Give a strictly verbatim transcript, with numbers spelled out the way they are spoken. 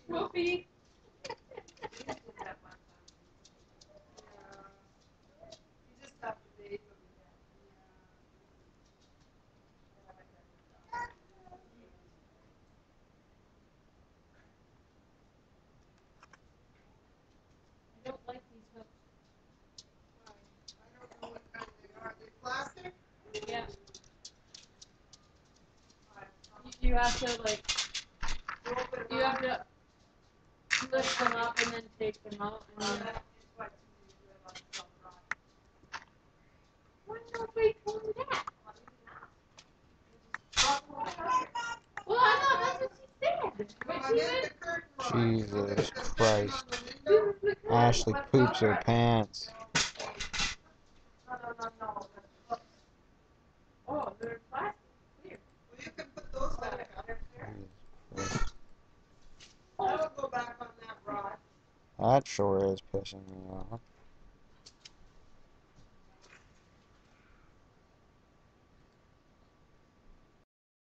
Whoopee. I don't like these hooks. Yeah. You, you have to like, you have to lift them up and then take them out. And then... Why nobody told me that? Well, I know that's what she said. But she said, Jesus Christ. Ashley poops her pants. oh, they're plastic. Clear. That sure is pissing me off.